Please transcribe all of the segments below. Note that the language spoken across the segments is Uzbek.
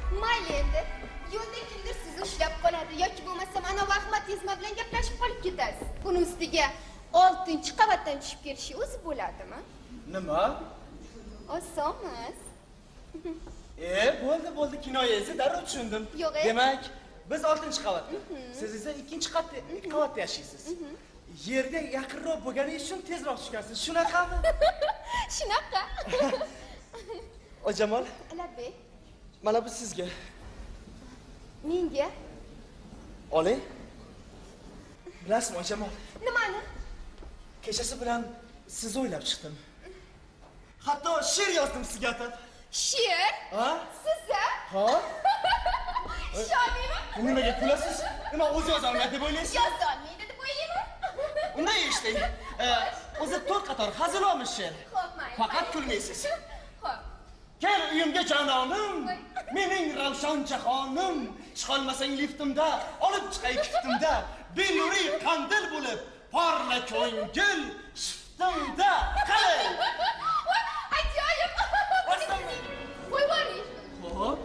Mayli endi. Yo'lda kimdir sizni ushlab qoladi yoki bo'lmasa mana Ahmad Yezma bilan gaplashib qolib ketasiz. Buni ustiga 6-qavatdan tushib kelishi o'zi bo'ladimi? Nima? Oson emas. Bo'ldi, kinoyangizni darrov tushundim. Yo'q. Demak, biz 6-qavatda. Siz esa 2-qavatda yashaysiz. Yerga yaqinroq bo'lganingiz uchun tezroq tushgansiz. Shunaqami? Shunaqa. Jamol. Alabey. Mana bu sizga. Menga? Oling. Bilasizmi, Jamol? Nimani? Kechasi bilan sizni o'ylab chiqdim. Hatto she'r yozdim sizga atab. She'r? Ha? Sizga? Ha? Ishonmayman. Nimaga kulasiz? Nima o'zi yozolmaydi deb o'ylaysiz? Yozolmaydi deb o'ylayman. Unday eshiting. O'zi 4 qator hazilomuz she'r. Qo'rqmang. Faqat kulmaysiz. Xo'p. Kel uyimga janonim, mening ravshan jahonim, chiqolmasang liftimda, olib chiqay kiftimda, benuriy qandil bo'lib, porla ko'ngil shiftimda. Qalay? Ajoyib. Qo'y boring. Xo'p.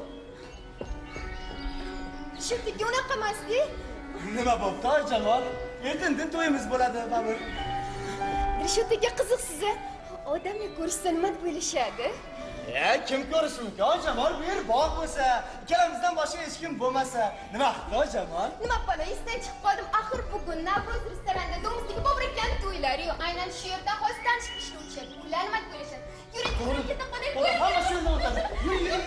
Shunchaki unaqa emas-ku. Nima bo'pti, Jamol? Ertandan to'yimiz bo'ladi, babur. Rishotga qiziqsiz-a? Odamni ko'rishsa nima deb o'ylashadi? Kim ko'rishi mumkin, Jamol? Bu yer bog' bo'lsa, ikkalamizdan boshqa hech kim bo'lmasa, nima qildi, Jamol? Nima qilay, esdan chiqib qoldim. Axir bugun Navro'z restoranda do'stlik bobrakan to'ylari-yu. Aynan shu yerda xosdan chiqishni uchun. Ular nima deb o'ylashadi? Yuring, keta qolay. Hamma shu yerda o'tadi. Yuring.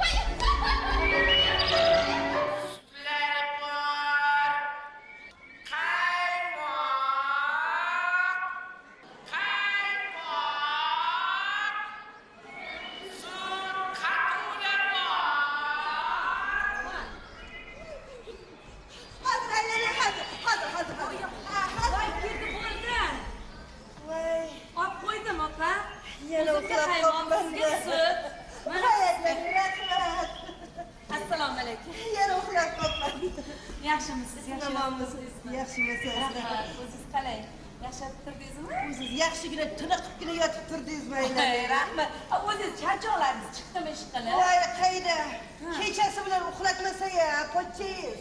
Assalomu alaykum. Yaxshimisiz? Yaxshimisiz? Rahmat. O'zingiz qalay? Yaxshi yotibdirdingizmi? O'zingiz yaxshigina tiniqibgina yotib turdingizmi? Rahmat. O'zingiz charchoqlarsiz, chiqdimi ish qilib? Voy, qayda? Kechasi bilan uxlatmasa-ya, pochchangiz.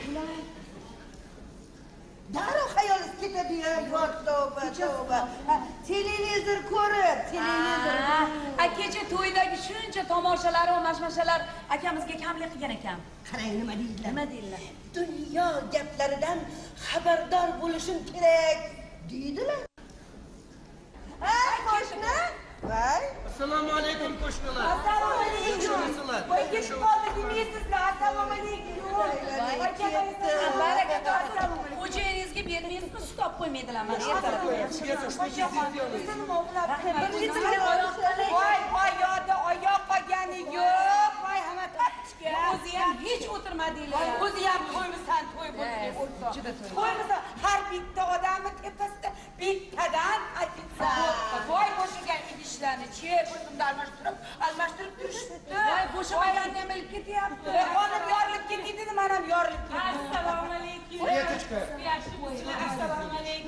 Darrov xayolingiz ketadi-ya, yo tavba. Televizor ko'rib, televizor. Kecha to'ydagi shuncha tomoshalar va mashmashalar akamizga kamlik qilgan ekan. Qarang nima deydilar? Nima deydilar? Dunyo gaplaridan xabardor bo'lishim kerak deydilar. Qo'shni? Voy. Assalomu alaykum qo'shnilar. Assalomu alaykum. Voy ketib qoldi deysizlar. Assalomu alaykum. Xo'jayiningizga bermaysizmi, stop qo'ymaydilar mana ertalab. Voy, yo'da oyoq qolgani yo'q. Voy, hamma topishga. O'zi ham hech o'tirmadinglar. O'zi ham to'ymisan, to'y bo'ldi. To'ymisan, har bitta odamni tepasida bittadan aytsa. Voy, bo'shagan idishlarni chep, o'zimda almashtirib turishdi. Voy, bo'shamagan nima qilib ketyapti? Xonim yorilib ketdi, mana ham yorilib ketdi. Assalomu alaykum. Yaxshi bo'linglar. Assalomu alaykum.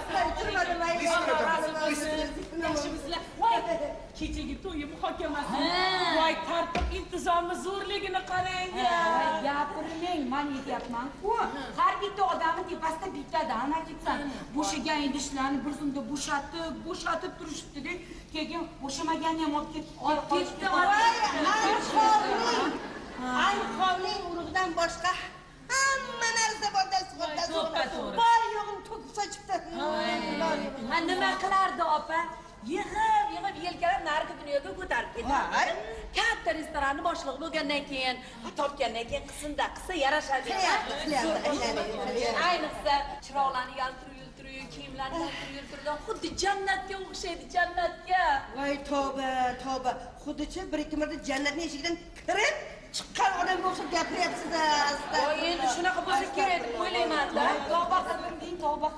Yaxshimisizlar? Voy, kechagi to'yi muhokamasi. Voy, tartib intizomi zo'rligini qarang. Gapirmang, men aytyapman-ku. Har bitta odamning tepasida bittadan aytsan. Bo'shagan idishlarni bir zumda bo'shatib turishibdi-da. Keyin bo'shamaganni ham olib ketdi. Alqovning urug'idan boshqa hamma narsa borda suhbatda. Bor yo'g'ini to'kib sochibdi. Nima qilardi opa? Yig'ib yelkalab narigi dunyoga ko'tarib ketadi. Katta restoranni boshlig'i bo'lgandan keyin, topgandan keyin qilsa yarashadi. Ayniqsa chiroqlarni yaltirib kiyimlarni yaltirib xuddi jannatga o'xshaydi, jannatga. Voy tavba. Xuddi bir-ikki marta jannatning eshigidan kirib chiqqan odamga o'xshab gapiryapsiz. Voy, endi shunaqa bo'lsa kerak deb o'ylayman-da. Tavba qildim.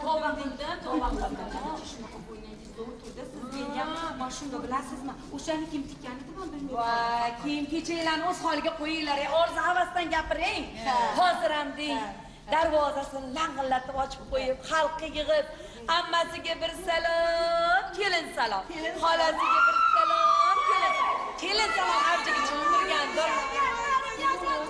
Siz ham mashina bilasizmi? O'shani kim tikkanini ham bilmayman. Voy, kiyim kechanglarni o'z holiga qo'yinglar. Orzu havasdan gapiring. Hozir ham deng. Darvozasini lang'illatib ochib qo'yib, xalqqa yig'ib, ammasiga bir salom, kelin salom. Xolasiga bir salom, kelin salom avjiga chiqib turgandir.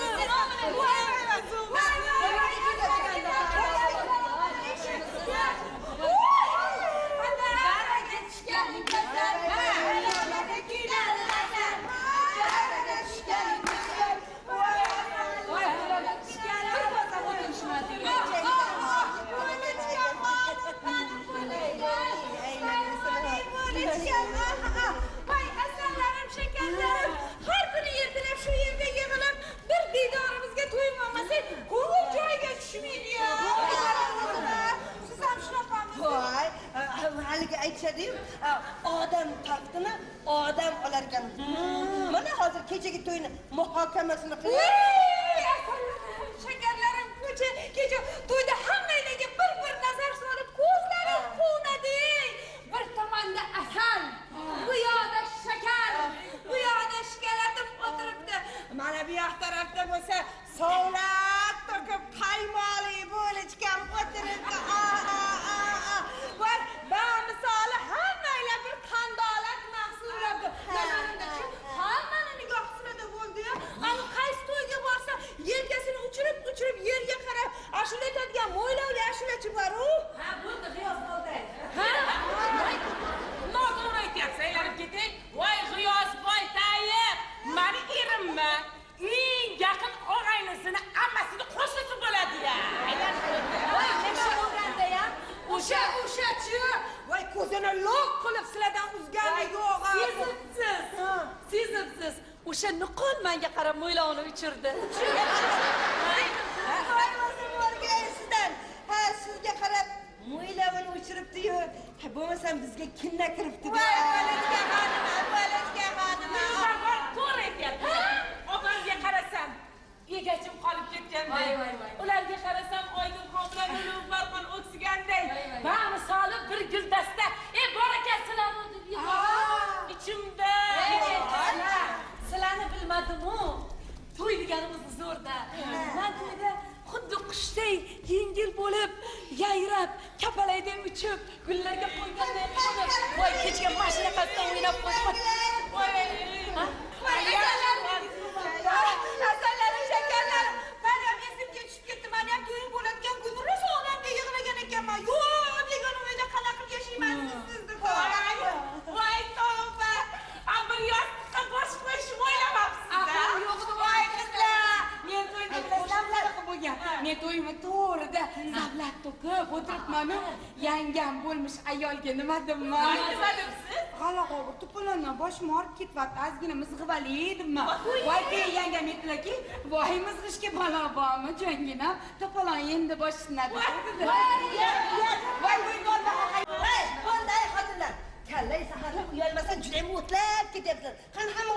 qilaman. Mana hozir kechagi to'yni muhokamasini qilaman. Shakarlarim kecha to'yda hammanglarga bir nazar solib ko'zlarim quvnadi. Bir tomonda asal, bu yoqda shakar, bu yoqda shikalatim o'tiribdi. Mana bu yoq tarafda bo'lsa sovlat to'kib qaymoli bo'lishgan o'tiribdi. Va misoli hammanglar bir qandolat mahsulotdi. Hammani nigoh ustida bo'ldi-yu, ana qaysi to'yga borsa yelkasini uchirib yerga qarab ashula aytadigan mo'ylovli ashulachi bor-ku. Ha, bo'ldi, G'iyos bo'ldi. Ha? Noto'g'ri aytyapsan, aylanib keting. Voy G'iyos boy tayib, meni erimmi? Eng yaqin og'aynisini ammasini qo'shilsa bo'ladi-ya. Voy, nima bo'lganda-ya? O'sha-chi. Voy, ko'zini loq qilib sizlardan uzgani yo'q. Sezibsiz. O'sha nuqul menga qarab mo'ylovni uchirdi. Ha, sizga qarab mo'ylovini uchiribdi-yu. Bo'lmasam bizga kinna kiribdi. Voy, bo'lishga xodim. To'g'ri aytyapti. Opamga qarasam, egachim qolib ketganday. Ularga qarasam, oydin homilador barqon o'ksiganday. Va misoli bir guldasta, barakatlar deb yig'lab ichimda. Sizlarni bilmadim-ku. To'y deganimiz zo'rda. Men to'yda xuddi qushday yengil bo'lib, yayrab, kapalaydan uchib, gullarga qo'yganday qilib, voy kechga mashina qatdan o'ynab qo'ydim. Asalarim, shakarlarim, men ham esimga tushib ketdi. Men ham to'yim bo'ladigan kunni sonamga yig'lagan ekanman. Yo'q, degan o'yda qanaqa yashayman sizni. Voy tavba. Bir yostiqqa bosh qo'yishni o'ylamabsiz-da. Voy qizlar, men to'yda bilasizlar bo'lgan. Men to'yimni to'g'rida savlat to'kib o'tiribman-ku. Yangam bo'lmish ayolga nima demman? Nima debsiz? G'alaqo'g'ir to'polondan boshim og'rib ketyapti. Ozgina mizg'ivali edimman. Voy, yangam aytdilarki, voy mizg'ishga balo bormi, jonginam? To'polon endi boshlanadi. Voy, Bunday xotinlar. Kallay saharlab uyalmasan juda ham o'tlab ketyapsan. Qani hamma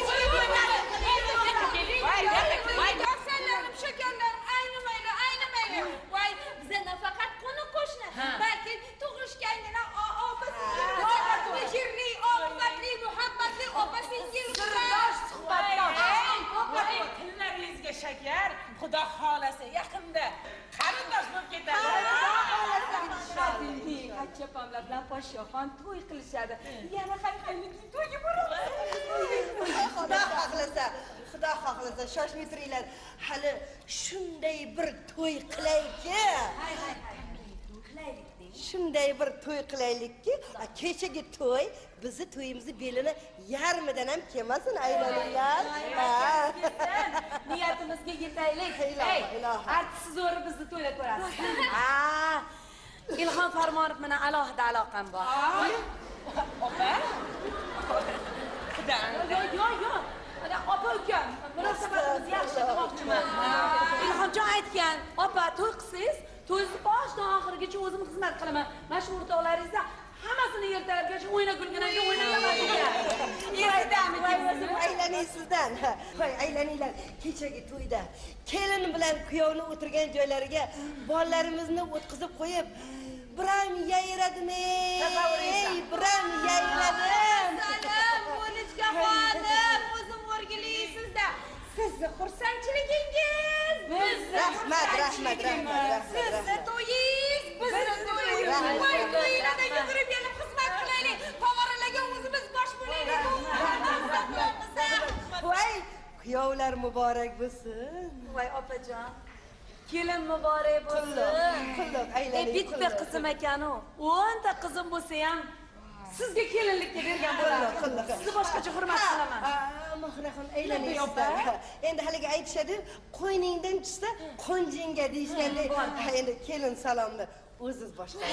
Voy, asalarim, shakarlarim, aynimayli. Voy, biza nafaqat qo'ni-qo'shni, balki tug'ishgangina opasi, mehrli, oqibatli, muhabbatli opa-singil sirdosh suhbatdosh. Tillaringizga shakar, Xudo xolasa yaqinda qarindosh bo'lib ketadi. Qachapamlar bilan podshohon to'y qilishadi. Yana qayqayniki to'yga boramiz. Xudo xohlasa, shoshmay turinglar. Hali shunday bir to'y qilaylikki. Shunday bir to'y qilaylikki, kechagi to'y bizni to'yimizni belini yarmidan ham kelmasin, aylaninglar. Niyatimizga yetaylik. Artist zo'ri bizni to'yda ko'rasiz. Ilhom Farmonov bilan alohida aloqam bor. Opa? Yo'q. Opa ukam, munosabatimiz yaxshi demoqchiman. Ilhomjon aytgan, opa to'y qilsangiz, to'yni boshidan oxirigacha o'zim xizmat qilaman. Mana shu o'rtoqlaringizda hammasini ertalabgacha o'ynagunlarga o'ynayman degan. Aylaning sizdan. Voy, aylaninglar. Kechagi to'yda kelin bilan kuyovni o'tirgan joylariga bolalarimizni o'tkazib qo'yib, biram yayradimi? Biram yayradim. Salam, bo'lishga xodim, o'zim o'rgilaysizda. Sizni xursandchiligingiz, bizni rahmat. Sizni to'yingiz, bizni to'yimiz. Voy, to'ylarda yugurib kelib xizmat qilaylik. Favorilarga o'zimiz bosh bo'laylik. Voy, kuyovlar muborak bo'lsin. Voy opajon, kelin muborak bo'lsin. Qulluq, aylaning. Bitta qizim ekan-u, 10 ta qizim bo'lsa ham sizga kelinlikka bergan bo'lardim. Sizni boshqacha hurmat qilaman. Mahraxon, aylaning sizdan. Endi haligi aytishadi, qo'yningdan tushsa qo'njingga deyishgandek. Endi kelin salomni o'ziz boshqa.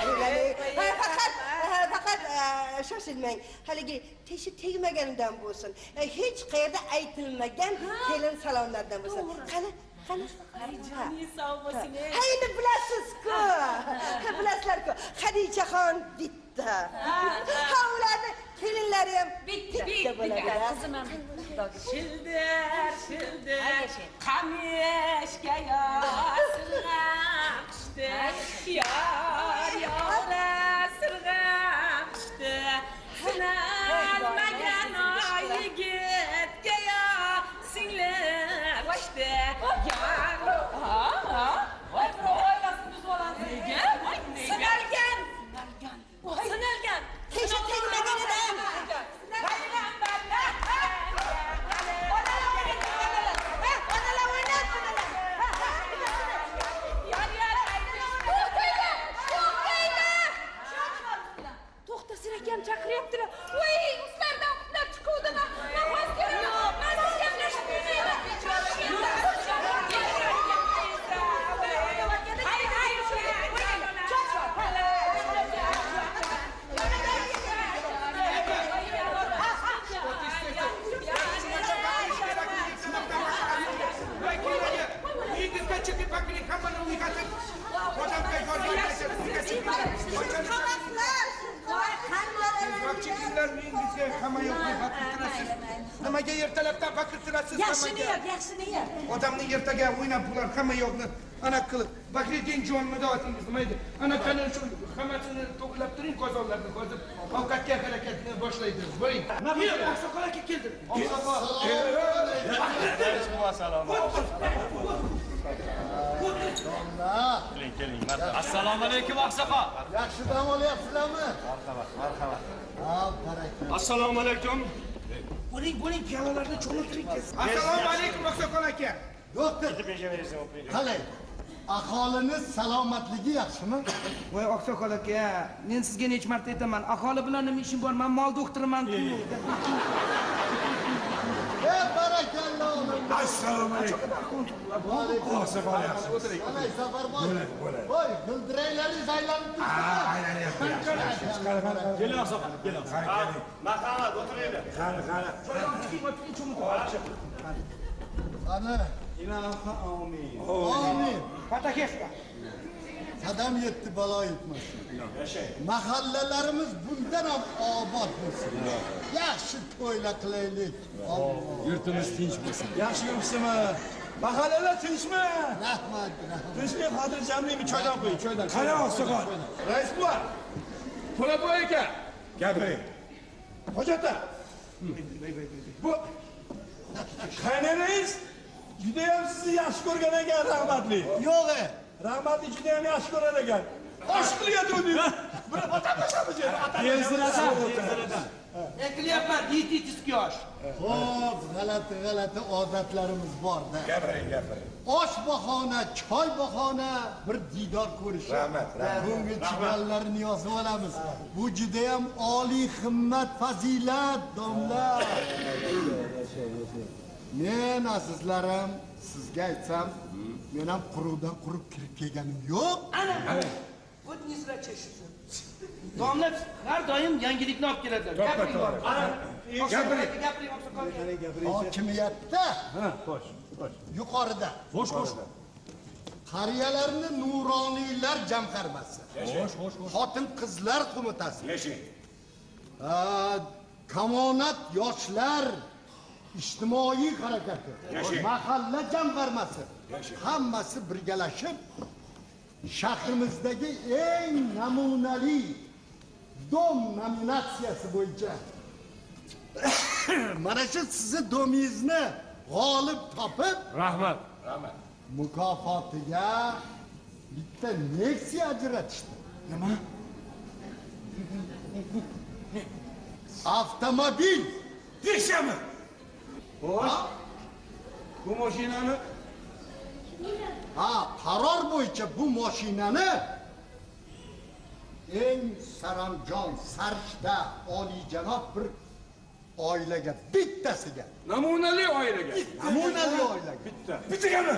Faqat shoshilmang. Haligi teshib tegmaganidan bo'lsin. Hech qayerda aytilmagan kelin salomlardan bo'lsin. Qani Joning sog' bo'lsin. Hayni bilasiz-ku. Bilasizlar-ku. Xadichaxon bitta. Ha ularni kelinlari ham bitta bo'ladi. Qizim ham shildir qamishga yo'sirg'ashdi yor sirg'ashdi sinalmagan yigitga singlashdi sinalgan Kecha tegmagan edi. To'xta, Sirakam chaqiryaptilar. Voy, ulardan uxlab chiquvdimi? Men vaz keraman. Men gaplashib Nimaga ertalabdan fakirtirasiz? Yaxshini yer. Odamning ertaga o'ynab bular hamma yo'qni ana qilib. Bakriddin jon mudovatingiz nima edi? Ana qani shu hammasini to'g'rilab turing qozonlarni hozir ovqatga harakatni boshlaymiz. Bo'ling. Nima oqsoqol aka keldi? Oqsoqol. Keling. Assalomu alaykum oqsoqol. Yaxshi dam olyapsizlarmi? Marhamat. Assalomu alaykum. Bo'ling, piyolalarni cho'miltiring tez. Assalomu alaykum oqsoqol aka. Doktor. Qalay? Aholiniz salomatligi yaxshimi? Voy oqsoqol aka, men sizga necha marta aytaman, aholi bilan nima ishim bor? Men mol doktoriman-ku. Barakalla olim. Assalomu alaykum. Oqsoqol yaxshi. Qalay safarboz? Voy, g'ildiraylaringiz aylanib turibdi. Keling oqsoqol, keling. Marhamat, o'tiringlar. Qani. Amin. Patakeshka. Qadam yetti balo yetmasin. Mahallalarimiz bundan ham obod bo'lsin. Yaxshi to'ylar qilaylik. Yurtimiz tinch bo'lsin. Yaxshi yuribsizmi? Mahallalar tinchmi? Rahmat. Tinchlik xotirjamlik bir choydan qo'ying, choydan. Qani oqsoqol? Rais buva. Po'laboy aka. Gapiring. Hojata. Bu qaynanangiz juda ham sizni yaxshi ko'rgan ekan, rahmatli. Yo'q. Rahmatli juda ham yaxshi ko'rar ekan. Osh qilyotgandik. Buni otamiz. Tezradan. Eklyapman, dietический osh. Xo'p, g'alati odatlarimiz bor-da. Gapiring. Osh bahona, choy bahona, bir diydor ko'rish. Rahmat. Bunga chigallarni yozib olamiz. Bu juda ham oliy himmat, fazilat, domlar. Men azizlarim, sizga aytsam, men ham quruvdan qurib kirib kelganim yo'q. Ana. Bu nisra cheshisi. Domlar har doim yangilikni olib keladilar. Gapiring. Gapiring oqsoqol. Hokimiyatda, Xo'sh. yuqorida. Xo'sh. Qariyalarni nuroniylar jamg'armasi. Xotin qizlar qo'mitasi. Kommunat yoshlar ijtimoiy harakati. Mahalla jamg'armasi. Hammasi birgalashib shahrimizdagi eng namunali dom nominatsiyasi bo'yicha mana shu sizni domingizni g'olib topib, Rahmat. mukofotiga bitta Nexia ajratishdi. Nima? Avtomobil. Tekshami? Xo'sh. Bu mashinani Qaror bo'yicha bu mashinani eng saramjon, sarishta, oliyjanob bir oilaga, bittasiga. namunali oilaga. Namunali oilaga. Bittagami?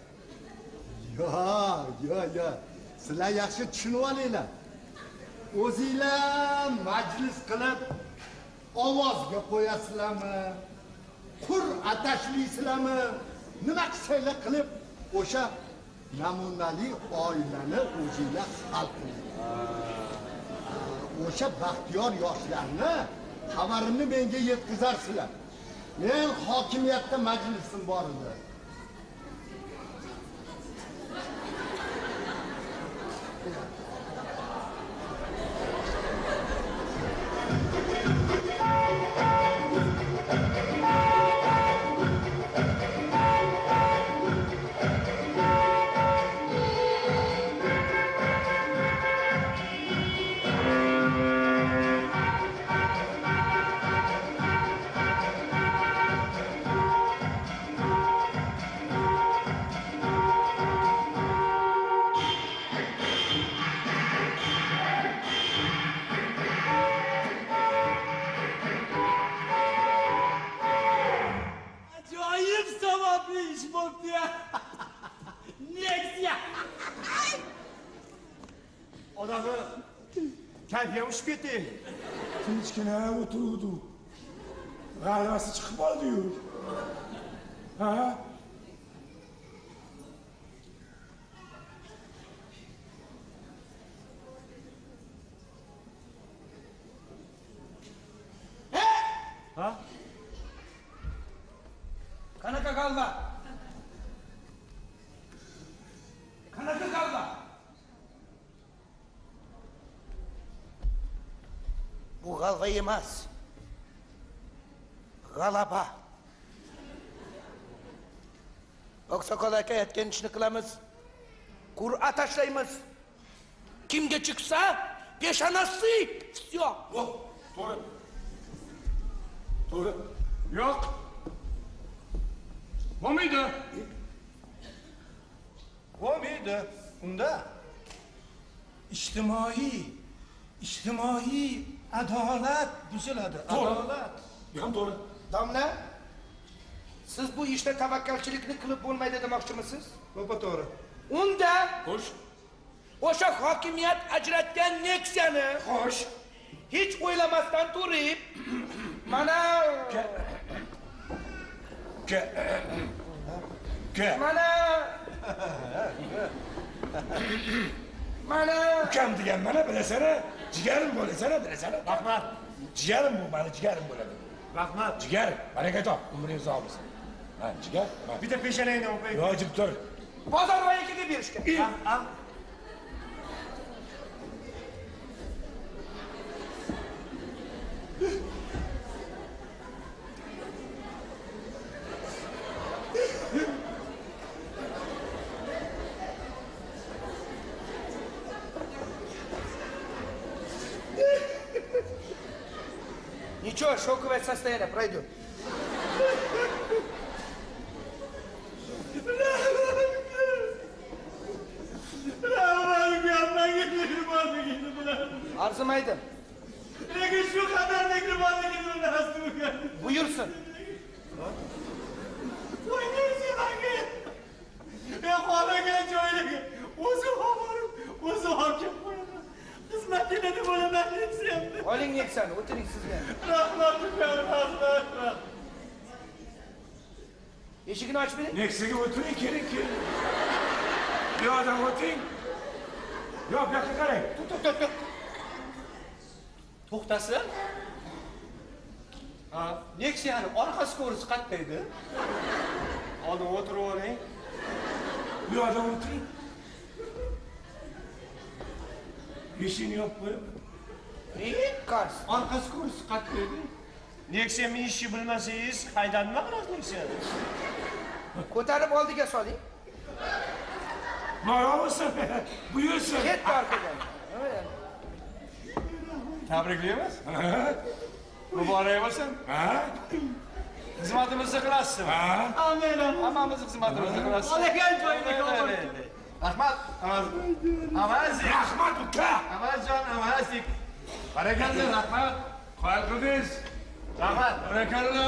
Yo'q. Sizlar yaxshi tushunib olinglar. O'zinglar majlis qilib ovozga qo'yasizlarmi? Qur atashliysizlarmi? Nima qilsanglar qilib o'sha namunali oilani o'zinglar hal qiling. O'sha baxtiyor yoshlarni xabarini menga yetkazarsizlar. Men hokimiyatda majlisim bor edi. Ajoyib savobli ish bo'pti-ya. Nexia. Odamni kayfiyam ushib ketdi. Tinchgina o'tiruvdi. G'alvasi chiqib qoldi-yu. Ha? Ha? Qanaqa g'alva? Qanaqa g'alva? Bu g'alva emas. G'alaba. Oqsoqol aka aytgan ishni qilamiz. Qur'a tashlaymiz. Kimga chiqsa, peshonasi. Всё. To'g'ri. To'g'ri. Yo'q. Bo'lmaydi. Bo'lmaydi. Unda ijtimoiy adolat buziladi. Adolat. Ham to'g'ri. Domla, siz bu ishda tavakkalchilikni qilib bo'lmaydi demoqchimisiz? To'g'ri, to'g'ri. Unda Xo'sh. o'sha hokimiyat ajratgan Nexia'ni Xo'sh. hech o'ylamasdan turib mana mana Ukam degan mana bilasana, jigarim bo'lasana, bilasana. Rahmat. Jigarim bu, meni jigarim bo'ladi. Rahmat. Jigarim, baraka top, umringiz uzoq bo'lsin. Ha, jigar. Bitta peshonangni o'pay. Yojib tur. bozor voyakiga berishga. Ничего, шоковое состояние пройдет. Arzumaydim. Nega shu qadar mehribonligini bilmasdim uka. Buyursin. Men xohlagan joylarga o'zim borib, o'zim hokim bo'laman. Xizmatda deb bo'laman debsizmi? Oling Nexia'ni, o'tiring sizga. Rahmat uka, rahmat. Eshigini ochib bering. Nexia'ga o'tiring, keling. Bu yoqdan o'tiring. Yo'q, bu yoqqa qarang. To'xta. To'xtasin. Ha, Nexia'ni orqasi ko'risi qayerda edi? Oldin o'tirib oling. Bu yoqdan o'tiring. Eshikni yopib qo'yaman. Qars. Orqasi ko'risi qayerda edi? Nexia minishni bilmasangiz, qaydan nima qilasiz Nexia'ni? Ko'tarib oldiga soling. Bora buyursin. Ket orqadan. Tabriklaymiz. Muborak bo'lsin. Xizmatimizni qilasizmi? Amin. Hammamiz xizmatimizni qilasiz. Olagan joyga qo'ying. Rahmat. Avazik. Rahmat uka. Avazjon, avazik. Barakalla, rahmat. Qo'yib qildingiz. Rahmat. Barakalla.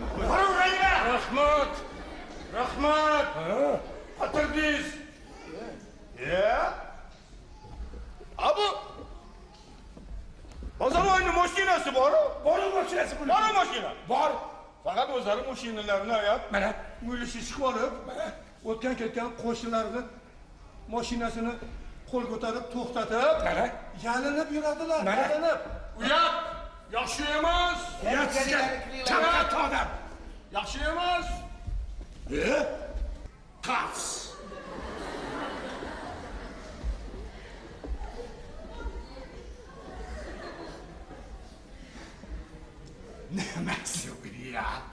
Rahmat. O'tirdingiz. Abu Bozorning mashinasi bor-ku? Bor mashinasi bu. Bor mashina. Bor. Faqat o'zlari mashinalarini ayab, mana, mulisi chiqib olib, mana o'tgan ketgan qo'shnilarni mashinasini qo'l ko'tarib to'xtatib, yalinib yuradilar. Yalinib. Uyat! Yaxshi emas! Uyat sizga kamqat odam! Yaxshi emas! Qas! Nimasi uyat?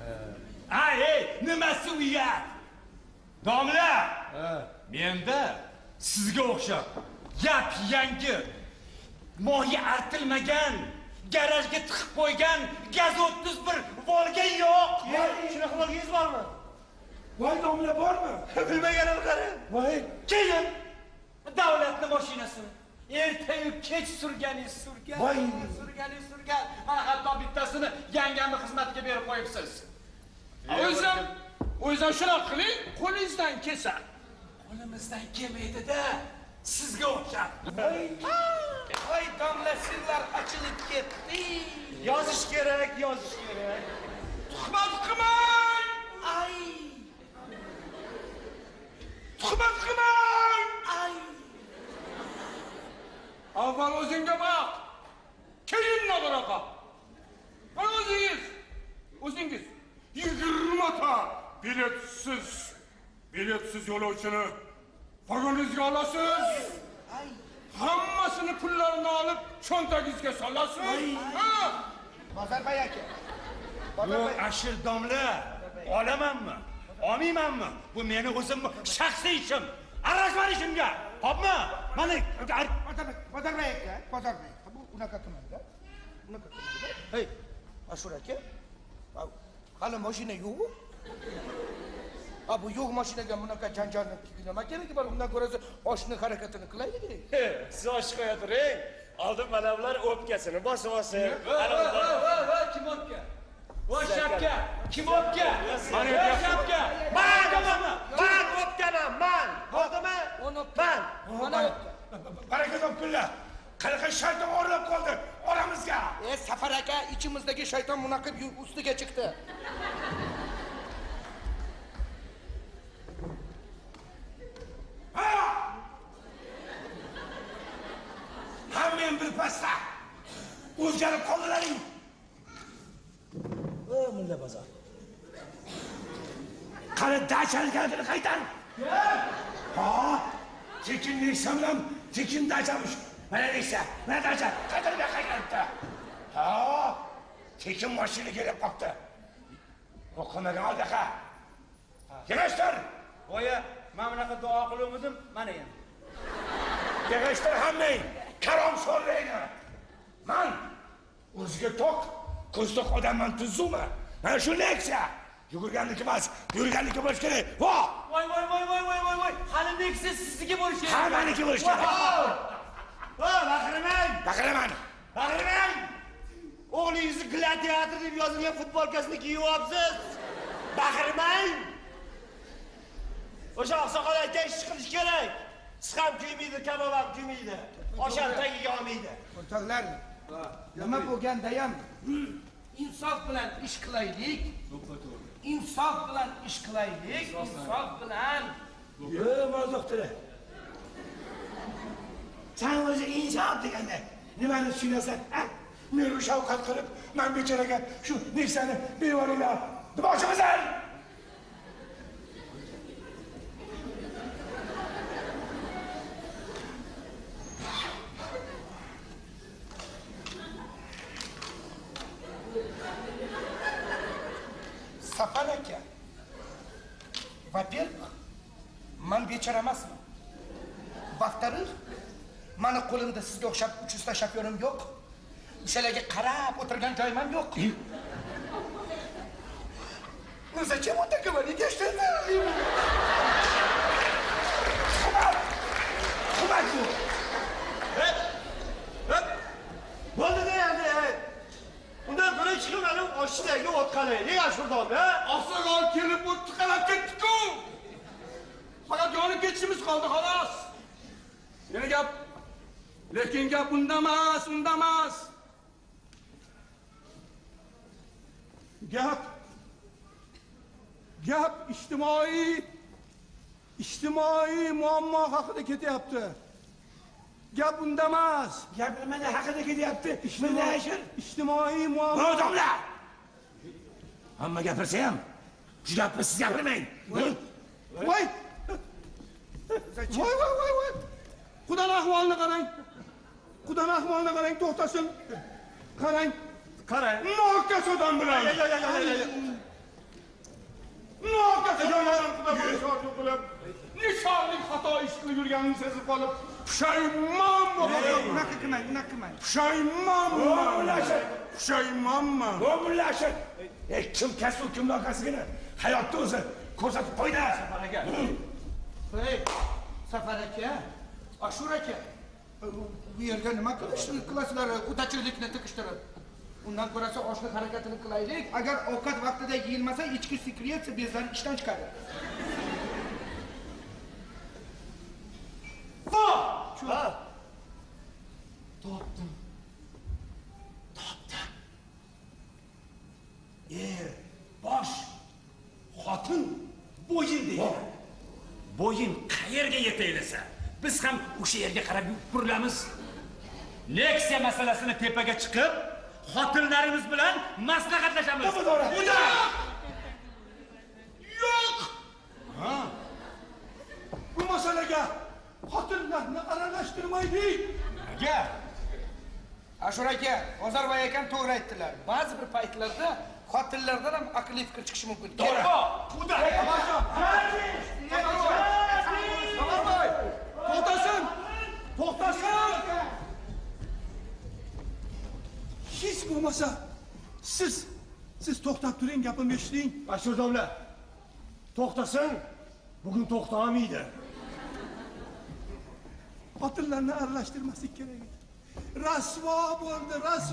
Nimasi uyat? Domla! Menda sizga o'xshab yap yangi moyi artilmagan garajga tiqib qo'ygan gaz 31 Volga yo'q. Shunaqa bo'lgingiz bormi? Voy domla bormi? Bilmaganim qarang. Voy, Keyin davlatni mashinasini ertayu kech surgan. Voy, surgan. Mana hatto bittasini yangamni xizmatiga berib qo'yibsiz. O'zim shunaqa qiling, qo'lingizdan kelsa. Qo'limizdan kelmaydi-da. Sizga o'xshab. Voy domla sirlar ochilib ketdi. Yozish kerak. Tuhmat qilmang! Tuhmat qilmang! Avval o'zingga baq. Keyin nog'roqa. Mana o'zingiz 20 ta biletsiz yo'lovchini vagoningizga olasiz. Hammasini pullarini olib cho'ntagingizga solasiz. Bozorboy aka. Bu ashir domla olamanmi? Olmaymanmi? Bu meni o'zim shaxsiy ishim. Aralashmang ishimga. Xo'pmi? Mana Bozorboy aka. Bu unaqa qilmangda. Hey, Ashur aka. Hali mashina yo'q-ku? Bu yo'q mashinaga bunaqa janjalni nima keragi bor? Undan ko'ra oshni harakatini qilaylik. Siz osh qo'ya turing. Oldin mana bular o'pkasini bosib olsin. Kim o'pka? Voy shapka, kim o'pka? Mana shapka. Man o'pkaman, man. Bo'ldimi? Mana Barakajon pulla. Qanaqa shayton o'rlab qoldi oramizga. Safar aka, ichimizdagi shayton munaqib ustiga chiqdi. Hammen bir pasta. O'zgarib qoldilaring. Mulla bozor. Qani dachalganini qaytan. Tekinlik sanam, tekin dachamış. Mana deysa, mana dacha, qaytaribdi. Tekin mashina kelib qopti. O'qimagan oldaqa. Yig'ishtir. Voya, men bunaqa duo qiluvdim, mana endi. Yig'ishtir hammang. Karom so'raydi. Men o'ziga tok, ko'zliq odamman tuzumi. Mana shu leksiya. Yugurganlik emas, yurganlik bo'lish kerak. Voy. Hali leksiya sizniki bo'lishi kerak. Hammaniki bo'lish kerak. Baqiraman. Baqirmang. O'g'lingizni gladiator deb yozilgan futbolkasini kiyib olibsiz. Baqirmang. O'sha oqsoqol aytgan ish qilish kerak. Siz ham kiymaydi, kabob ham kiymaydi. Osham tagiga olmaydi. O'rtoqlar, nima bo'lganda ham insof bilan ish qilaylik. Insof bilan. Doktor. Sen o'zi insof deganda nimani tushunasan? Men shafqat qilib, men bechoraga shu neksani bevoringlar demoqchimisan? Safar aka. Во-первых, men bechora emasman. Во-вторых, mani qo'limda sizga o'xshab 300 ta shofyorim yo'q. O'shalarga qarab o'tirgan joyim ham yo'q. Ну зачем он так говорит? Я что знаю? Хватит! Bo'ldi endi. Undan ko'ra chiqimani oshdagi o't qalaylik, Ashurdolda. Oqsoqol kelib o'tdi qarab ketdi-ku. Faqat yonib ketishimiz qoldi xolos. Yana gap. Lekin gap unda emas. Gap ijtimoiy ijtimoiy muammo haqida ketyapti. Gap unda emas. Gap nimada haqida ketyapti? Ijtimoiy muammo. Odamlar! Hamma gapirsa ham, shu gapni siz gapirmang. Voy! Voy! Xudoning ahvolini qarang. Xudoning ahvolini qarang, to'xtasin. Qarang. Qarang. Nokas odam bilan. Nokas odamlarni xudo bo'lish qilib, nishonlik xato ish qilib yurganini sezib qolib, pushaymon bo'ldim. Unaqa qilmang. Pushaymonman. Bo'mlashib. Kim kasb, kim nokasligini hayotda o'zi ko'rsatib qo'ydi. Safar aka. Hey, Safar aka. Ashur aka. Bu yerga nima qilasizlar? O'tachilikni tiqishtirib. Undan ko'rasa oshli harakatini qilaylik. Agar ovqat vaqtida yeyilmasa, ichki sekretsiya bezlari ishdan chiqadi. Topdim. Bosh, xotin, bo'yin deydi. Bo'yin qayerga yetaylasa, biz ham o'sha yerga qarab burilamiz. Nexia masalasini tepaga chiqib, xotinlarimiz bilan maslahatlashamiz. Yo'q! Bu masalaga xotinlarni aralashtirmaylik. Aka, Ashur aka, Ozarboy akam to'g'ri aytdilar. Ba'zi bir paytlarda xotinlardan ham aqlli fikr chiqishi mumkin. To'g'ri. To'xtasin! Hech bo'lmasa, siz to'xtab turing, gapimni eshiting. Ashur domla, to'xtasin. Bugun to'xtamaydi. Xotinlarni aralashtirmaslik kerak. Rasvo bo'ldi.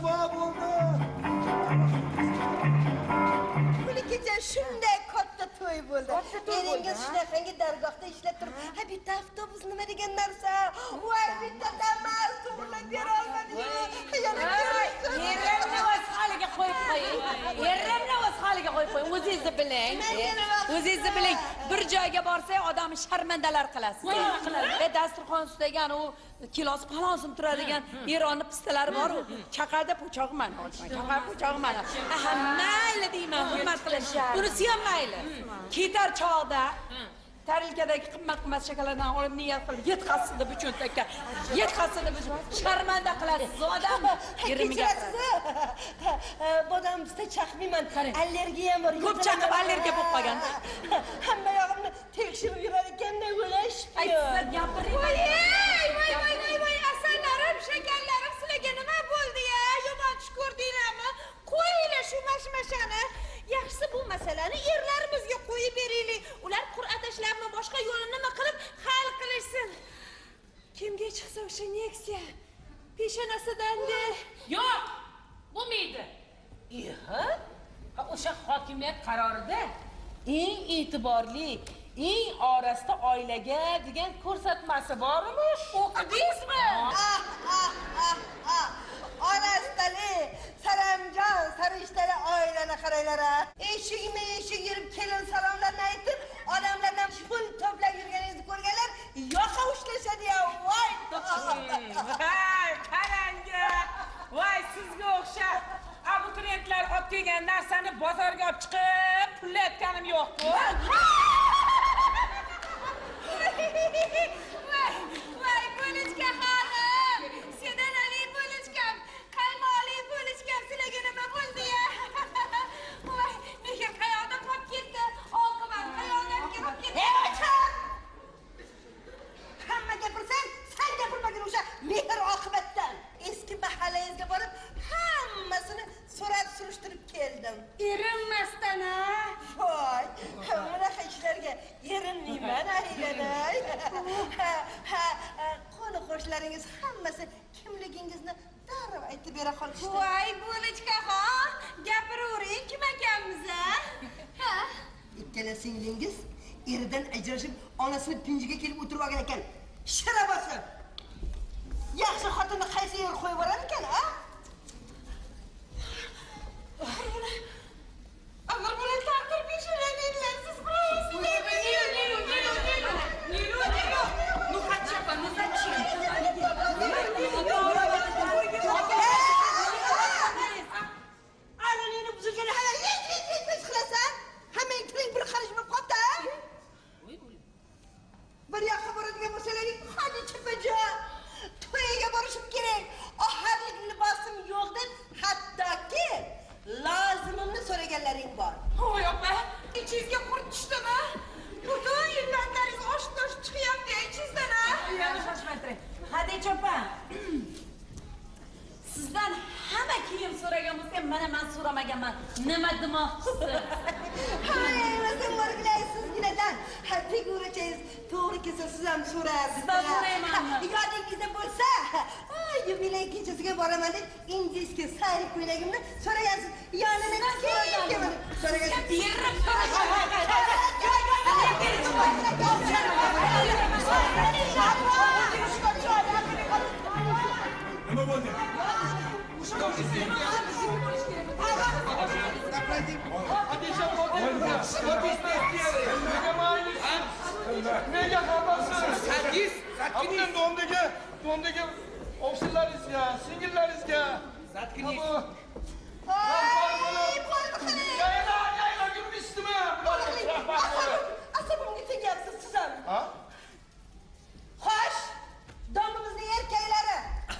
Kuni kecha shunday katta to'y bo'ldi. Eringiz shunaqangi dargohda ishlab turib, "Ha, bitta avtobus nima degan narsa? Voy, bitta Damas to'g'rilab bera olmadingmi?" Yerimni o'z holiga qo'yib qo'ying. O'zingizni biling. Bir joyga borsak, odamni sharmandalar qilasiz. Dasturxon ustidagi u kilos palonsim turadigan Eronning pistalari bor-ku. Chaqada po'chog'iman. Mayli deyman, hurmat qilishar. Bunisi ham mayli. Ketar chog'da tarilkadagi qimmat shokoladdan olib niyat qilib yetkazsin deb cho'ntakka. Sharmanda qilasiz odamni. Bodam pista chaqmayman. Allergiyam bor. Ko'p chaqib allergiya bo'lib qolgan. Hamma yog'imni tekshirib yurar ekan-da o'ylashibdi. Aytsa gapiring. Voy, asanlarim, shakarlarim, sizlarga nima bo'ldi-ya? Yomon tush ko'rdinglarmi? Qo'yinglar shu mashmashani. Yaxshisi bu masalani erlarimizga qo'yib beraylik. Ular qur'a tashlarni boshqa yo'lini nima qilib hal qilishsin. Kimga chiqsa o'sha Nexia peshonasidan-da. Yo'q, bo'lmaydi. O'sha hokimiyat qarorida eng e'tiborli, eng orasida oilaga degan ko'rsatmasi bormish. O'qidingizmi? Orastali, Saramjon, Sarishtali oilani qaranglar. Eshik yurib kelin salomlarni aytib, odamlardan pul to'plab yurganingizni ko'rganlar yoqa ushlashadi-ya. Voy! Qarangga. Voy, sizga o'xshab abituriyentlar olib kelgan narsani bozorga olib chiqib pullayotganim yo'q-ku. Voy, bo'lishga xonim. Sedanali bo'lishgan, qaymoli bo'lishgan, sizlarga nima bo'ldi-ya? Voy, mehr qayoqdan qolib ketdi? Oqibat qayoqdan kelib ketdi? Hamma gapirsang, sen gapirmagin o'sha mehr oqibatdan. Eski mahallangizga borib, hammasini so'rab surishtirib keldim. Erinmasdan-a? Voy, bunaqa ishlarga erinmayman, aylanay. Qo'ni qo'shlaringiz hammasi kimligingizni darrov aytib bera qolishdi. Voy, bo'lishgaxon, gapiravering, kim ekanmiz-a? Ikkala singlingiz eridan ajrashib, onasini pinjiga kelib o'tirib olgan ekan. Shira bosib. Yaxshi xotinni qaysi yerga qo'yib yuborar ekan-a? Agar bular taqdir peshonangizlar, siz qo'yinglar. mana men so'ramaganman. Nima demoqchisiz? Hay, o'zim o'rglaysiz-giladan. Figurangiz to'g'ri kelsa siz ham so'raysiz. Sizdan so'raymanmi? Yodingizda bo'lsa, yubiley kechasiga boraman deb indiyskiy sayr ko'ylagimni so'rayasiz. Yonini keldim. So'rayasiz. Berib Nima bo'ldi? Nega xabarsiz? Sakkiz dondagi ovsinlaringizga, singillaringizga. Zatkiniz. Ay, bo'ldi qani. Yayla yuribsizmi? Asabimga tegyapsiz siz ham. Ha? Xo'sh, domimizning erkaklari.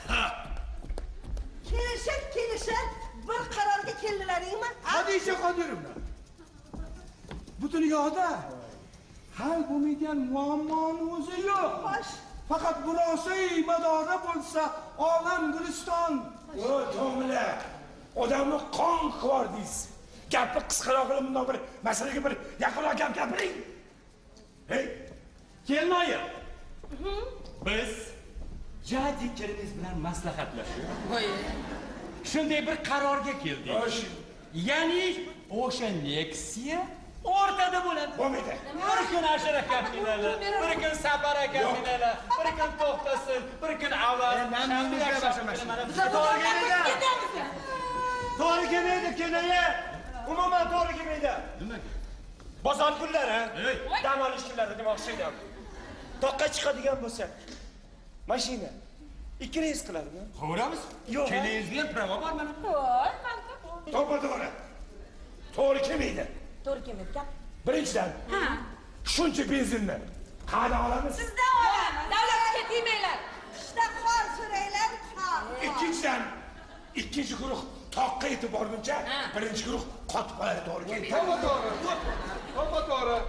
Kelishib bir qarorga keldilaringmi? Hadisha Qodirovna. Bu dunyoda hal bo'lmaydigan muammoni o'zi yo'q. Xo'sh. Faqat munosib madora bo'lsa, olam guliston. O, Tomila, odamni qon qivordingiz. Gapni qisqaroq qilib bundoq bir masalaga bir yaqinroq gap gapiring. Hey, Kelinoyi. Biz jadiklarimiz bilan maslahatlashib, shunday bir qarorga keldik. Ya'ni o'sha Nexia o'rtada bo'ladi. Bo'lmaydi. Bir kun Ashara kapitallar, bir kun Safar kapitallar, bir kun to'xtasin, bir kun avval. To'g'ri kelmaydi, kenaya. Umuman to'g'ri kelmaydi. Nima? Bozor kunlari, dam olish kunlari demoqchi edim. Toqqa chiqadigan bo'lsa, mashina 2 reys qiladimi? Qo'ramiz? Yo'q. Kelingizga ham pravo bor mana. to'g'ri. To'g'ri kelmaydi. To'g'ri kelmaydi gap. Birinchidan, shuncha benzinni qayerdan olamiz? Sizdan olamiz. Davlatga tegmanglar. Qishda qor so'raylar. Ikkinchidan, ikkinchi guruh toqqa yetib borguncha, birinchi guruh qotib qoladi, to'g'ri kelmaydi. To'g'ri.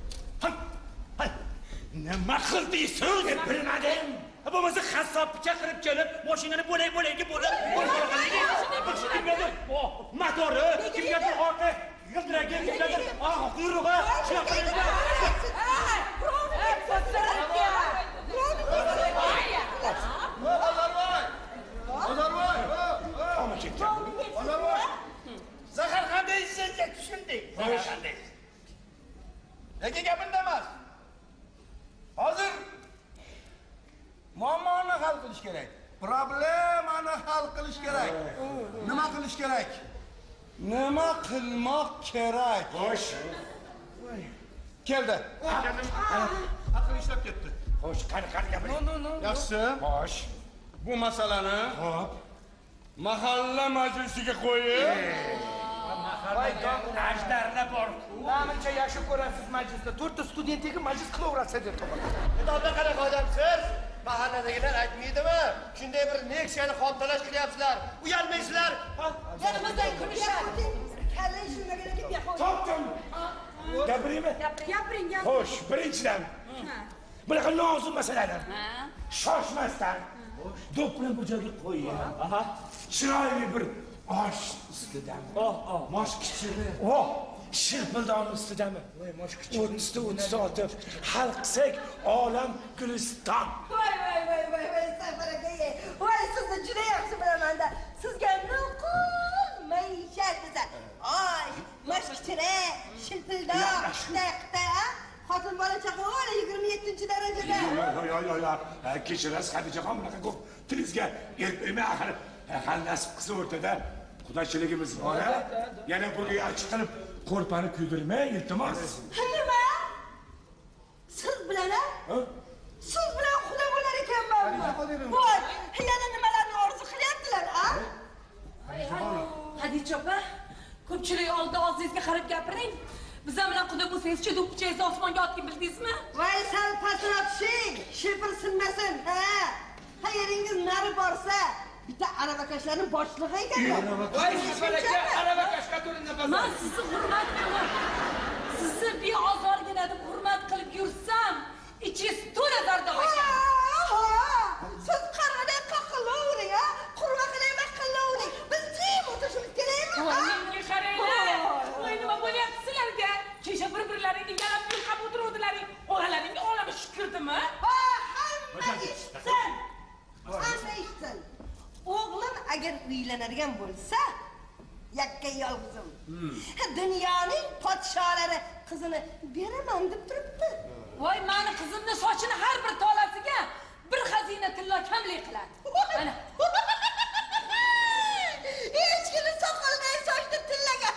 Nima qildingiz? Bilmadim. Bo'lmasa qassobni chaqirib kelib, mashinani bo'lak-bo'lakga bo'lib, kimgadir motori, kimgadir orqa g'ildiragi, kimgadir quyrug'i, shunaqa qilinglar. Ozarvoy. Tomi ketgan. Ozarvoy. Zahar qanday sizga tushundik? Zahar qanday? Nega gapinda emas? Hozir muammoni hal qilish kerak. Problemani hal qilish kerak. Nima qilish kerak? Nima qilmoq kerak? Xo'sh. Keldi. Aql ishlab ketdi. Xo'sh, qani gapiring. Yaxshi. Xo'sh. Bu masalani Xo'p. mahalla majlisiga qo'yib, Ajdarlar bor. Namuncha yashab ko'rasiz majlisda. 4 ta studentga majlis qilaverasiz deb to'g'ri. Kitobda qanaqa odamsiz? Mahalladagilar aytmaydimi? Shunday bir Nexia'ni xomtalash qilyapsizlar. Uyalmaysizlar. Yanimizdan kulishar. Kallay shundagan ekan, yaxshi. Topdim. Gapiraymi? Gapiring. Xo'sh, birinchidan, bunaqa nozik masalalar shoshmasdan do'ppini bir joyga qo'ying. Chiroyli bir osh ustidami? Mosh kichigi. Shirpildon ustidami? Mosh kichigi. O'tni otib hal qilsak, olam guliston. Voy, Safar aka. Voy, sizni juda yaxshi bilaman-da. Sizga nuqul maishat desa, osh, mosh kichigi, shirpildon, qita. Xotin bola chaqa o'la 27-darajada. Yo'q. Kechirasiz, Xadichaxon, bunaqa ko'p tilingizga erk bermay, axir hal nasib qilsa o'rtada xudochiligimiz bor. Yana burga achchiq qilib ko'rpani kuydirmang, iltimos. Nima? Siz bilan Siz bilan xudo bo'lar ekanmanmi? Voy, yana nimalarni orzu qilyaptilar, a? Hadicha opa, ko'pchilik oldida og'zingizga qarab gapiring. Biz bilan quda bo'lsangiz, do'ppichangizni osmonga otib bildingizmi? Voy, sal pastroq tushing, shepir sinmasin, ha? Qayeringiz nari borsa, bitta aravakashlarning boshlig'i ekan. voy Safar aka, aravakashga turing nafas. Men sizni hurmat qilib, sizni beozorgina deb hurmat qilib yursam, ichingiz to'la zardob ekan. Siz qaradan qaqilavering, ha? Qurva qilay emas qilavering. Biz tim o'tirishimiz kerakmi? uylanadigan bo'lsa, yakka yolg'izim. Dunyoning podsholari qizini beraman deb turibdi. Voy, meni qizimni sochini har bir tolasiga bir xazina tilla kamlik qiladi. Mana. Hech kim soqolmay sochni tillaga.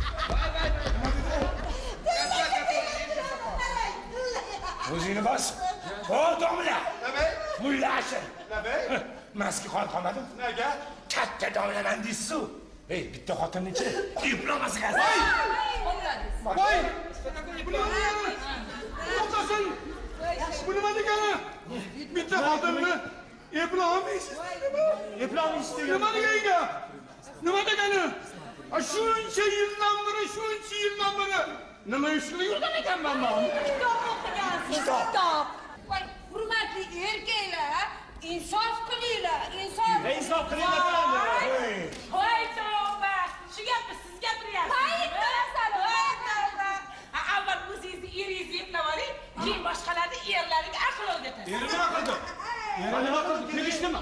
O'zingni bos. Domla. Nima? Mulla Ashir. Nima? Maski qon qolmadim. Nega? Katta domlaman deysiz-ku. Ey, bitta xotinning ichida diplomasi qazdi. Voy! Yo'qasin! Bu nima degani? Bitta xotinni eplolmaysiz. Eplolmaysiz degan. Nima degani? Nima degani? Shuncha yildan beri nima ish qilib yurgan ekanman men? Kitob o'qigansiz. Kitob. Voy, hurmatli erkaklar, insof qilinglar, insof. Insof qilinglar. Voy, tavba. Shu gapni siz gapiryapsiz. Hayır, avval o'zingizni eringizni eplab oling, keyin boshqalarni erlariga aql o'rgatasiz. Nima qildi? Nima qildi? Tegishdimi?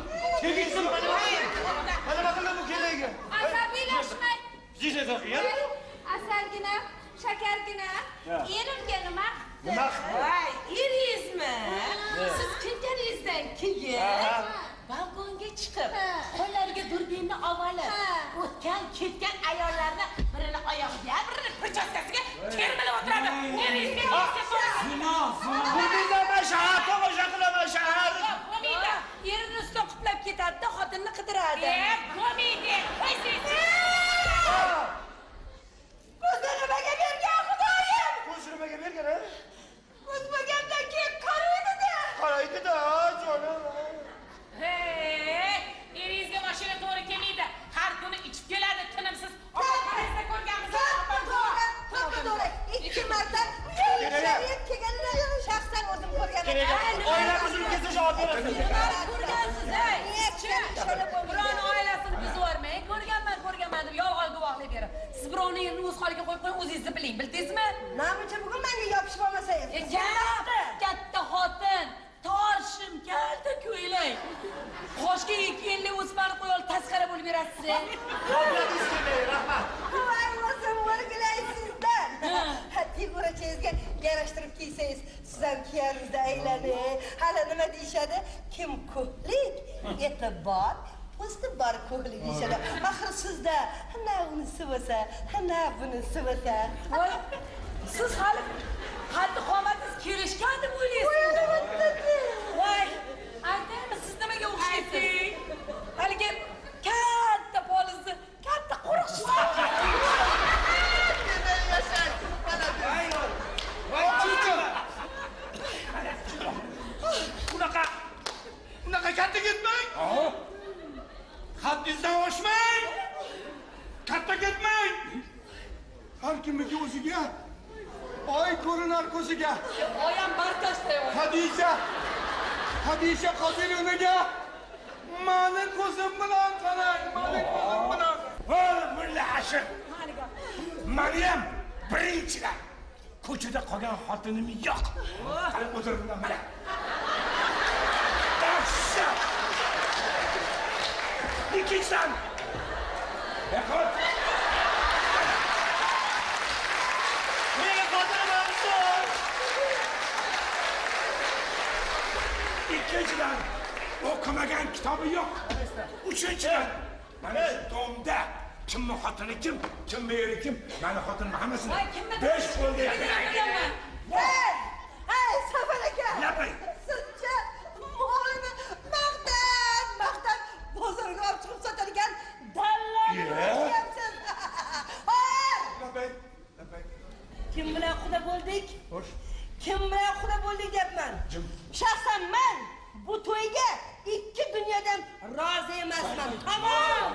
Nima qildi bu kelagiga? Asabiylashmang. Jisha soqiya. Asalgina, shakargina, erimga nima qildi? Nima? Voy, eringizmi? Siz kelganingizdan keyin balkonga chiqib, qo'llariga durbinni olib, o'tgan ketgan ayollarni birini oyog'iga, birini po'chatkasiga termilib o'tiradi. Eringizga Bundan shahar, tomosha qilaman shahar. Erini usta qutlab ketadi-da, xotinni qidiradi. Komediya, qo'ysiz. Ko'zni nimaga bergan Xudoyim? Ko'z nimaga bergan, ha? Ko'zmagandan keyin qaraydi-da. Qaraydi-da, jonim. Eringizga mashina to'g'ri kelmaydi. Har kuni ichib keladi, tinimsiz. Oqarasida ko'rganmisiz? To'g'ri. 2 marta shariyat kelganini shaxsan o'zim ko'rganman. Oilamizning kezi javob beradi. Ko'rgansiz, ey. Biron oilasini buzib yubormang. Ko'rganman deb yolg'on guvohlik berib. Siz birovning o'z holiga qo'yib qo'ying, o'zingizni biling, bildingizmi? Namuncha bugun menga yopishib olmasangiz. Katta xotin. Toshim keldi ko'ylak. Qoshga 2 o'smani qo'yib tasqara bo'lib berasiz. Voy, o'zim o'rgilaysizdan. Figurachangizga yarashtirib kiysangiz, siz ham kiyaringizda aylanib. Hali nima deyishadi? Kim ko'hlik, e'tibor, po'sti bor ko'hlik deyishadi. Axir sizda na unisi bo'lsa, na bunisi bo'lsa. Voy, siz hali qaddi qomatingiz kelishgan deb o'ylaysiz. Voy, aytaymi, siz nimaga o'xshaysiz? Haligi katta polizni, katta qo'riqchisi. Unaqa katta ketmang. Haddingizdan oshmang. Katta ketmang. Har kimniki o'ziga. Oy ko'rinar ko'ziga. Oyam barkashday. Hadisha Qodirovnaga mani ko'zim bilan qarang, mani ko'zim bilan. Voy, Mulla Ashir. Maryam birinchidan ko'chada qolgan xotinim yo'q. Qani o'tirib mana. Tashla. Ikkinchidan. Yaqut. Meni xotinim Ikkinchidan o'qimagan kitobi yo'q. Uchinchidan mana shu domda kimni xotini kimni eri kim, mani xotinim hammasini 5 qo'lga yapiraman. Hey, Safar aka. Yapay. Sizcha molini maqtab bozorga olib chiqib sotadigan dallalni deyapsiz. Kim bilan xudo bo'ldik? Xo'sh. Kim bilan xudo bo'ldik deyapman. Shaxsan men bu to'yga 2 dunyodan rozi emasman. Tamom.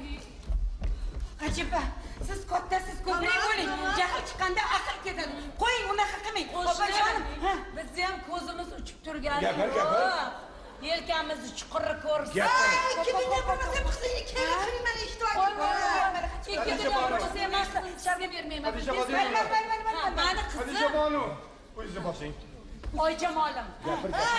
Ajiba, siz kattasiz, ko'prik bo'ling. Jahl chiqqanda aql ketadi. Qo'ying, unaqa qilmang. Qo'shnim, bizni ham ko'zimiz uchib turgan. Gapir. Yelkamizni chuqurni ko'rsa. 2 dunyo bo'lmasa qizingni kelishini men eshitib 2 dunyo bo'lsa emas, sharga bermayman. Mani qizim. O'zingiz boshing. Oyjamolim.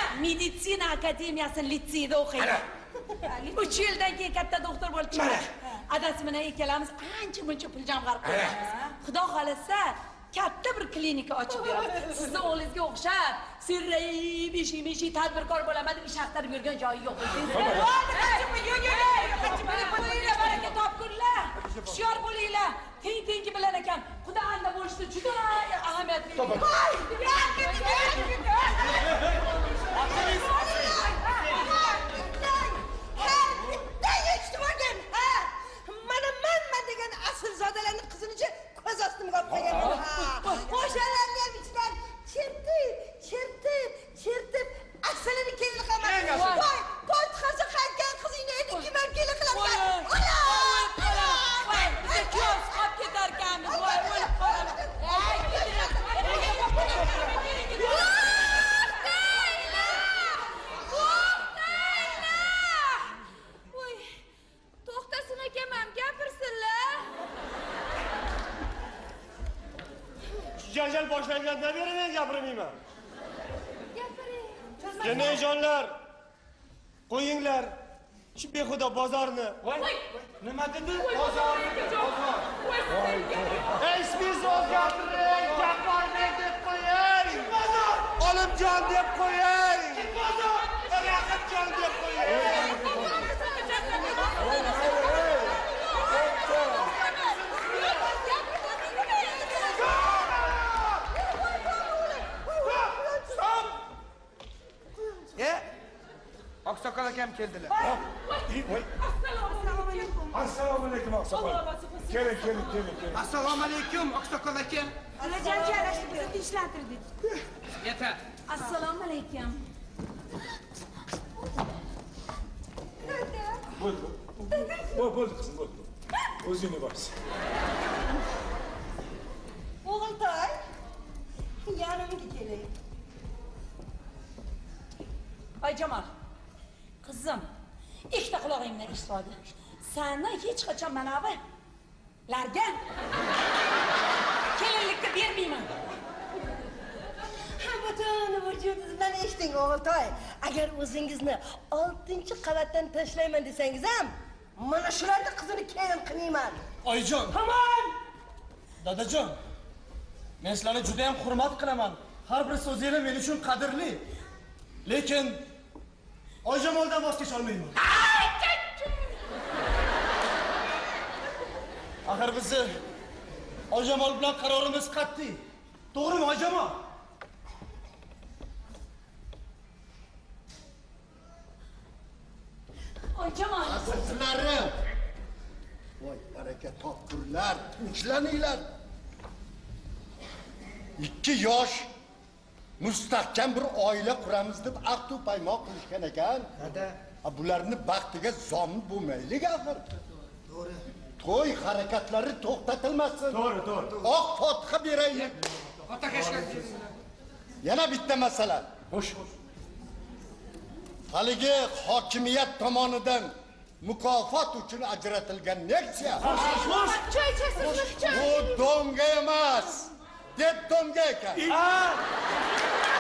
Meditsina akademiyasi litseyda o'qiydi. 3 yildan keyin katta doktor bo'lib chiqadi. adasi bilan ikkalamiz ancha muncha pul jamg'arib qo'yamiz. Xudo xolasa katta bir klinika ochib beramiz. Sizni o'g'lingizga o'xshab sirrayib ishi tadbirkor bo'laman deb ish axtarib yurgan joyi yo'q. Qo'yinglar, baraka topkurlar. Hushyor bo'linglar. Tengi bilan ekan. Xudo anda bo'lishni juda ahamiyatli. Mana manman degan aslzodalarning qizinicha ko'z ostimga olib qo'yganman. O'shalarni ham ichidan chertib aslini kelin qilman. Voy, po'txasi qaytgan qizingni endi kim ham kelin qilaman? Voy, biz ko'z qolib ketar ekanmiz. Voy, o'lib qolaman. To'xtasin akam ham gapirsinlar. Janjal boshlangandan beri men gapirmayman. Gapiring. Enajonlar, qo'yinglar shu behuda bozorni. Nima dedi? Bozorni. Ismingizni o'zgartiring, Jabborbek deb qo'ying. Olimjon deb qo'ying. Raqibjon deb qo'ying. Oqsoqol akam keldilar. Assalomu alaykum oqsoqol. Keling. Assalomu alaykum oqsoqol aka. Ana janjallashib bizni tinchlantirdik. Yetar. Assalomu alaykum. Bo'ldi qizim, bo'ldi. O'zingni bos. O'g'iltoy, yanimga keling. Ay Jamol, qizim, ikkita quloqingdan eshitadi. Seni hech qachon manavi larga kelinlikka bermayman. Butun vujudim bilan eshiting o'g'iltoy. Agar o'zingizni 6-qavatdan tashlayman desangiz ham, mana shularni qizini kelin qilmayman. Oyijon. Tamam. Dadajon. Men sizlarni juda ham hurmat qilaman. Har bir so'zingiz men uchun qadrli. Lekin Oyjamoldan voz kecha olmayman. Axir bizni Oyjamol bilan qarorimiz qat'iy. To'g'rimi Oyjamol? Oyjamol. Azizlarim. Voy, baraka topkurlar, tinchlaninglar. 2 yosh mustahkam bir oila quramiz deb aqd va paymo qilishgan ekan. Bularni baxtiga zomin bo'lmaylik axir. To'g'ri. To'y harakatlari to'xtatilmasin. To'g'ri. Oq fotiha beraylik. Yana bitta masala. Xo'sh. Haligi hokimiyat tomonidan mukofot uchun ajratilgan Nexia. Choy ichasizmi? Bu donga emas. Deb donga ekan.